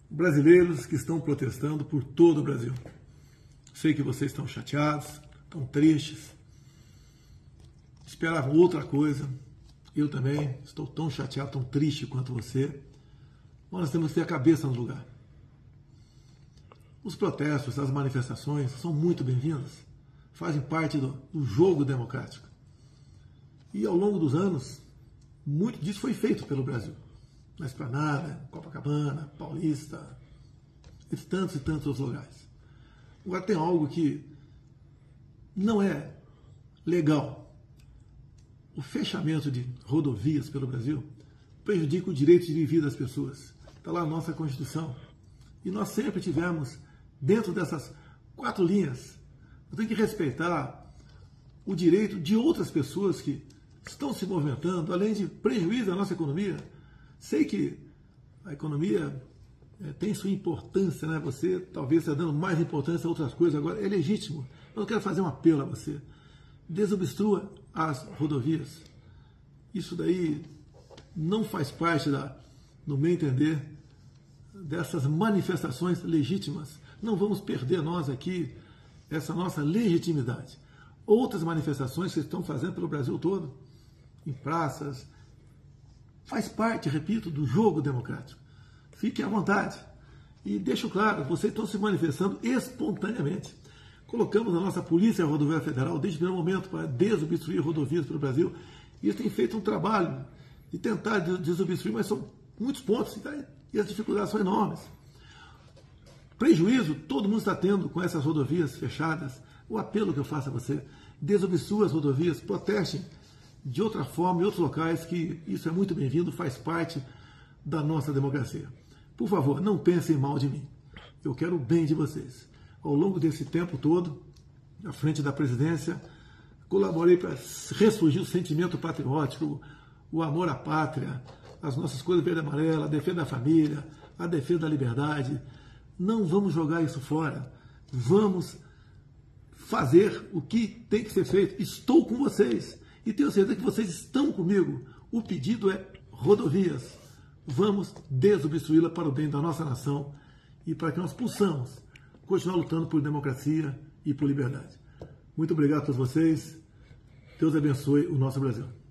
brasileiros que estão protestando por todo o Brasil. Sei que vocês estão chateados, estão tristes, esperavam outra coisa. Eu também estou tão chateado, tão triste quanto você. Mas nós temos que ter a cabeça no lugar. Os protestos, as manifestações são muito bem-vindas, fazem parte do jogo democrático. E ao longo dos anos, muito disso foi feito pelo Brasil. Na Esplanada, Copacabana, Paulista, e tantos outros lugares. Agora tem algo que não é legal. O fechamento de rodovias pelo Brasil prejudica o direito de viver das pessoas. Está lá a nossa Constituição. E nós sempre tivemos, dentro dessas 4 linhas, nós temos que respeitar o direito de outras pessoas que estão se movimentando, além de prejuízo à nossa economia. Sei que a economia tem sua importância, né? Você talvez está dando mais importância a outras coisas agora, é legítimo. Mas eu quero fazer um apelo a você. Desobstrua as rodovias. Isso daí não faz parte, no meu entender, dessas manifestações legítimas. Não vamos perder nós aqui essa nossa legitimidade. Outras manifestações que estão fazendo pelo Brasil todo, em praças, faz parte, repito, do jogo democrático. Fiquem à vontade. E deixo claro, vocês estão se manifestando espontaneamente. Colocamos a nossa Polícia Rodoviária Federal desde o primeiro momento para desobstruir rodovias pelo Brasil. E eles têm feito um trabalho de tentar desobstruir, mas são muitos pontos e as dificuldades são enormes. Prejuízo todo mundo está tendo com essas rodovias fechadas. O apelo que eu faço a você, desobstrua as rodovias, protestem de outra forma em outros locais, que isso é muito bem-vindo, faz parte da nossa democracia. Por favor, não pensem mal de mim. Eu quero o bem de vocês. Ao longo desse tempo todo, à frente da presidência, colaborei para ressurgir o sentimento patriótico, o amor à pátria, as nossas cores verde e amarela, a defesa da família, a defesa da liberdade. Não vamos jogar isso fora. Vamos fazer o que tem que ser feito. Estou com vocês e tenho certeza que vocês estão comigo. O pedido é rodovias. Vamos desobstruí-la para o bem da nossa nação e para que nós possamos continuar lutando por democracia e por liberdade. Muito obrigado a todos vocês. Deus abençoe o nosso Brasil.